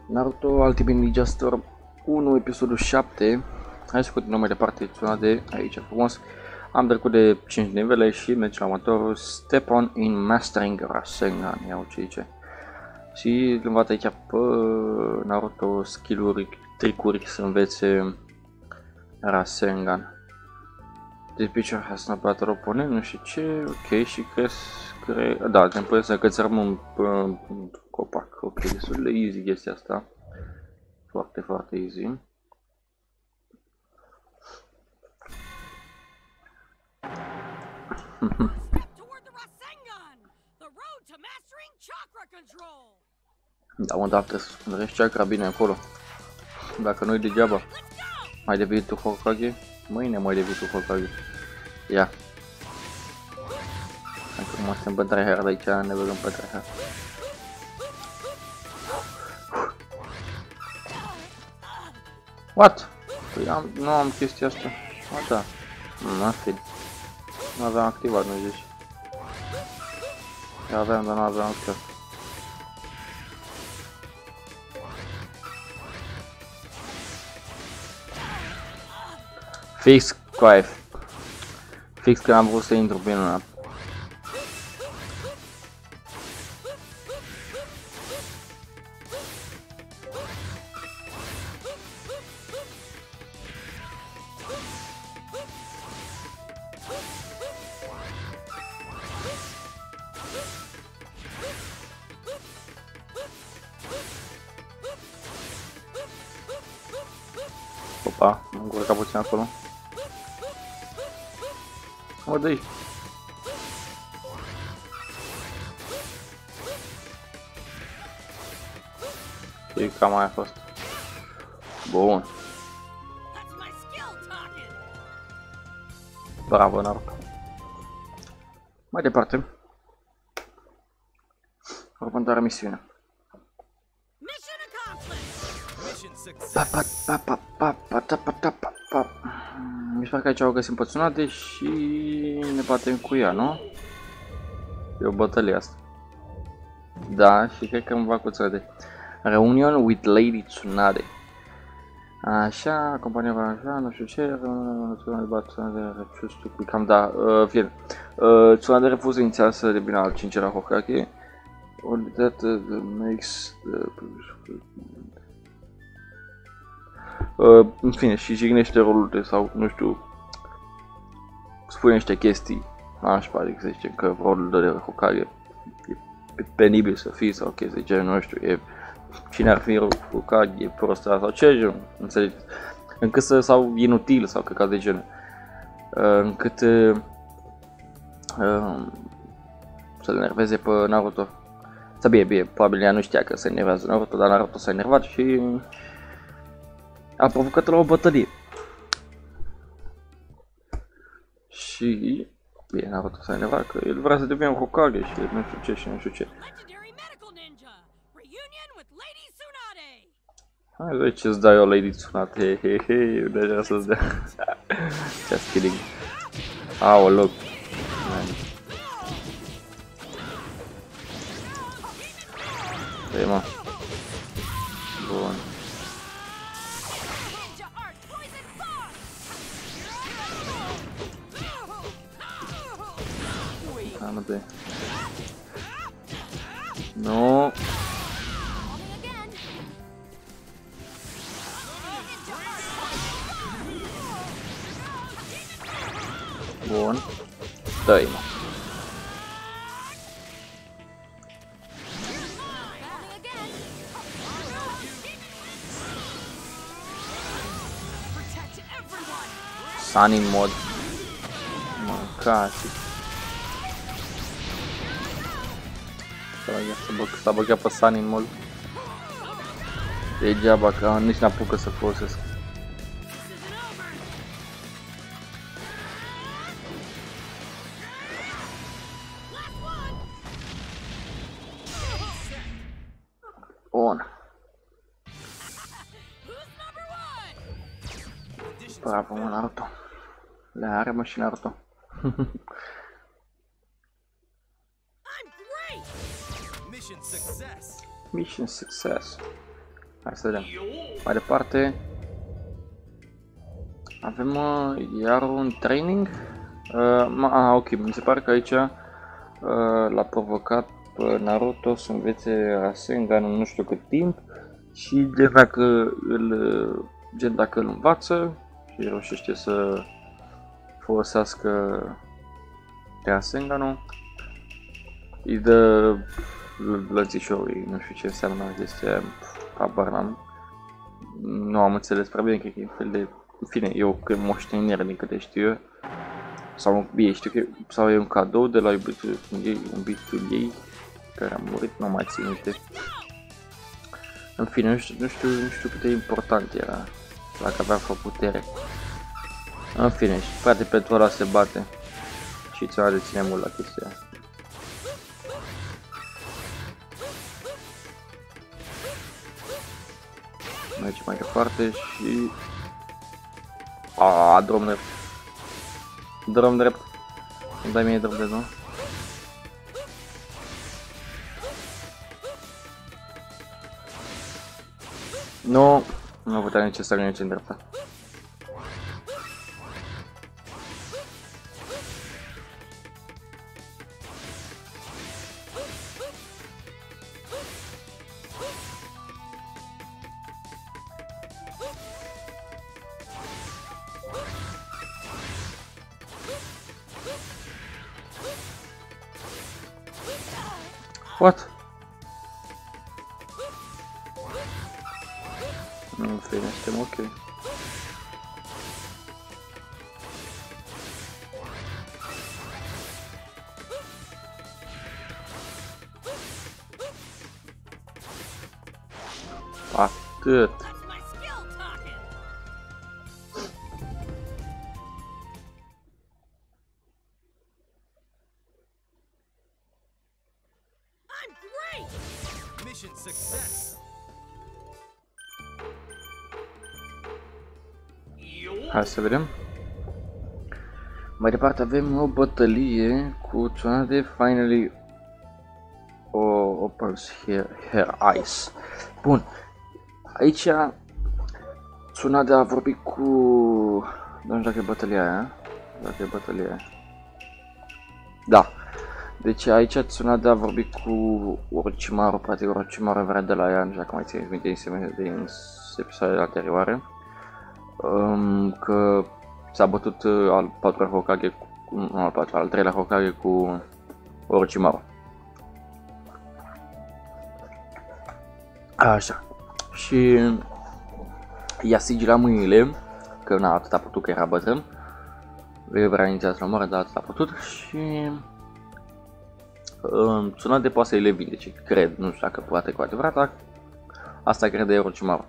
Naruto Ultimate Ninja Storm 1, episodul 7. Hai să continuăm mai departe, de aici frumos. Am trecut de 5 nivele și mergem la următorul. Step on in Mastering Rasengan. Iau ce zice. Și îl învață aici pe Naruto skill-uri, tricuri să învețe Rasengan. This picture has not battle opponent, nu știu ce, ok, și da, trebuie să cățărăm un copac, ok, destul de easy chestia asta. Foarte, foarte easy. Da, mă, dar trebuie să scunderești chakra bine acolo. Dacă nu-i degeaba. Mai devii tu Hokage? Mâine mai devii tu Hokage. Ia. Acum suntem pe tryhard aici, ne băgăm pe tryhard. What? Păi nu am chestia asta. A, da. Nothing. Nu aveam activat, nu zici. Eu aveam, dar nu aveam activat. Fix, coaie. Fix că am vrut să intru prin una. Opa, am încurcat puțin acolo. Mă dă-i. Și cam aia a fost. Bun. Bravo, Naruto. Mai departe. Următoarea misiune. Mi se pare că aici o găsim pe Tsunade și ne batem cu ea, nu? E o bătălie asta. Da, și cred că îmi va cu Tsunade. Reunion with Lady Tsunade. Așa, compania va așa, nu știu ce, cam da, fie. Tsunade refuză inițial să devină al 5-lea Hokage. Only that makes în fine, și jignește rolul de, sau, nu știu, spune niște chestii, nașpa, adică să zicem că rolul de Hokage e penibil să fii sau chestii de genul, nu știu, e, cine ar fi Hokage, e prostă sau ce genul, înțelegeți, încât să, sau inutil sau căcat de genul, încât să-l enerveze pe Naruto. Să bine, probabil ea nu știa că se enervează Naruto, dar Naruto s-a enervat și a provocat la o bătălie. Și bine, Naruto s-a enervat că el vrea să devină un Hokage și nu știu ce și nu știu ce. Hai vezi ce-ți dai eu, Lady Tsunade, hehe, deja să-ți dea. Just kidding. Aoleu. Păi mă. Bun. Nu. Bun. Dă-i, mă. Sun in mod. Mâncați. S-a băgat pe Sun in mod. Degeaba că nici n-apucă să folosesc. Bun. Bravo, mă, Naruto. Le are, mă, și Naruto. Mission success. Hai să vedem. Mai departe avem iar un training. Ok, mi se pare că aici l-a provocat pe Naruto să învețe Rasengan în nu știu cât timp și gen dacă îl învață și reușește să folosească Rasenganul, îi dă lățișorul, nu știu ce înseamnă chestia, habar n-am. Nu am înțeles prea bine, cred că e un fel de, în fine, e o moștenire din câte știu eu. Sau știu că sau e un cadou de la iubitul ei care a murit, nu mai țin minte. În fine, nu știu cât de important era dacă avea putere. În fine, și frate, pentru ăla se bate și ți-o de ține mult la chestia. Mergem mai departe și... drum drept. Drum drept. Îmi dai mie drum drept, nu? Nu putea nici să nici în dreapta. What? În fine, suntem ok. Atât. Hai să vedem. Mai departe avem o bătălie cu Tsunade finally opens her eyes. Bun. Aici Tsunade a vorbit cu... Nu știu dacă e bătălia aia. Dacă e bătălia aia. Da. Deci aici Tsunade a vorbit cu Orochimaru, practic Orochimaru vrea de la ea, nu știu dacă mai țineți minte din episoadele anterioare. Că s-a bătut al patrulea Hokage cu, nu al treilea Hokage cu Orochimaru. Așa. Și i-a sigilat mâinile, că n-a atât a putut, că era bătrân. Vrea inițial să-l omoare, dar atât a putut și... Tsunade poate să-i le vindece, cred, nu știu dacă poate cu adevărat, dar asta crede Orochimaru.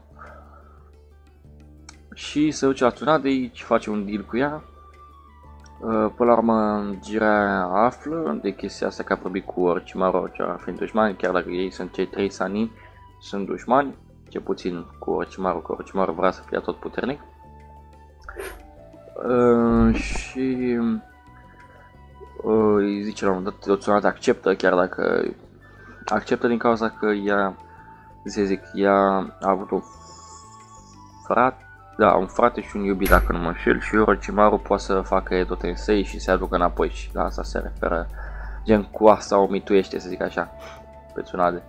Și se duce la Tsunade și face un deal cu ea. Până la urmă, Jiraiya află de chestia asta, că a vorbit cu Orochimaru, fiind dușmani, chiar dacă ei sunt cei 3 Sannin, sunt dușmani, ce puțin cu Orochimaru, că Orochimaru vrea să fie tot puternic. Și îi zice la un moment dat, Tsunade acceptă, chiar dacă acceptă din cauza că ea, ea a avut un frate. Da, un frate și un iubit, dacă nu mă înșel, și Orochimaru poate să facă Edo Tensei și se aducă înapoi și la asta se referă, gen cu asta o mituiește, să zic așa, pe Tsunade.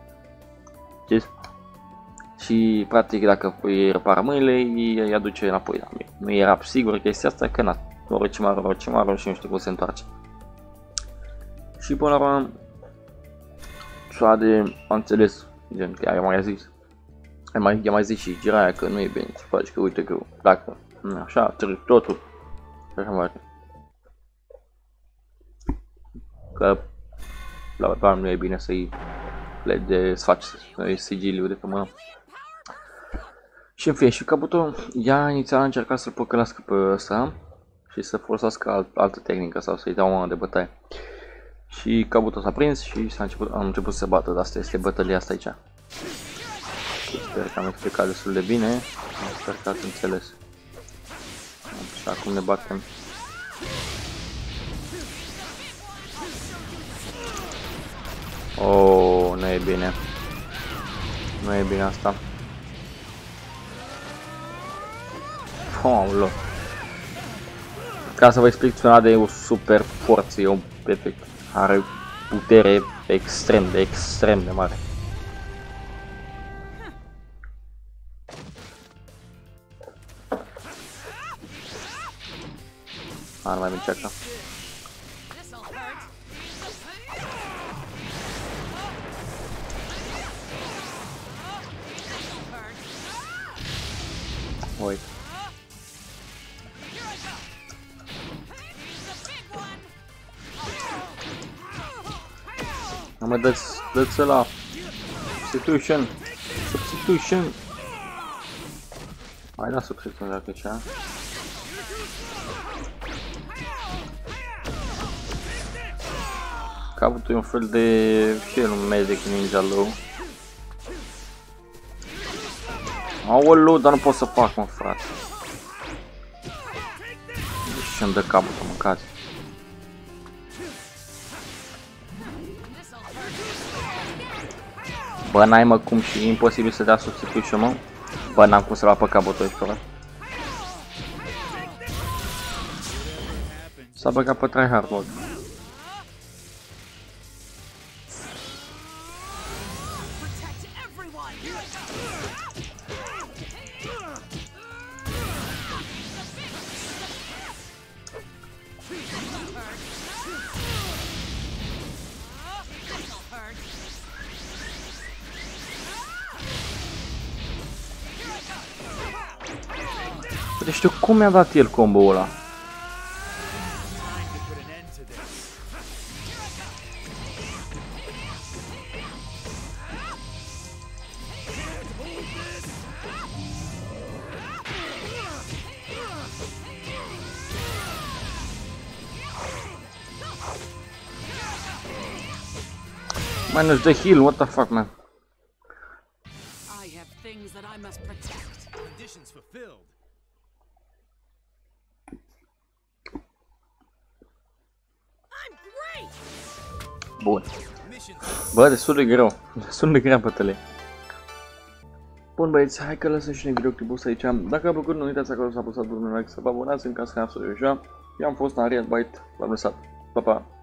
Și practic dacă îi repară mâinile, îi aduce înapoi. Nu era sigur chestia asta, că na, Orochimaru și nu știu cum se întoarce. Și până la urmă, Tsunade a înțeles, gen că i-a mai zis. I-a mai zis și Jiraiya că nu e bine să faci, că uite că dacă așa, trebuie totul. Așa mai că la urmă nu e bine să-i faci sigiliu de pe mână. Și în fine, și Kabuto, ea inițial a încercat să-l păcălească pe ăsta și să folosească altă tehnică sau să-i dea o mână de bătaie. Și Kabuto s-a prins și am început să se bată, dar asta este bătălia asta aici. Sper că am explicat destul de bine, sper că ați înțeles. Și acum ne batem. Oh, nu e bine. Nu e bine asta. Aoleu. Ca să vă explic, Tsunade e o super forță, e un efect. Are putere extrem de mare. Nu mai încearcă. Oi. Mă dă-ți ăla. Substitution. Hai da substitution dacă e cea. Caputul e un fel de... și el un medic ninja low. Aoleu, dar nu pot să fac, mă, frate. Și îmi dă caputul, mâncați. Bă, n-ai mă cum și e imposibil să dea substitution, mă. Bă, n-am cum să-l apă caputul aici pe ăla. S-a băgat pe tryhard mode. Deci știu cum mi-a dat el combo-ul ăla. Minus the heal, what the fuck, man? I have things that I must protect. Conditions fulfilled. I'm great. Bun. Bă, destul de greu. Destul de grea bătălie. Bun băieți, hai că lăsăm și noi videoclipul ăsta aici. Dacă v-a plăcut, nu uitați acolo să apăsați butonul like, să vă abonați în caz că n-ați făcut deja. Eu am fost Ariel Byte, v-am lăsat. Pa, pa!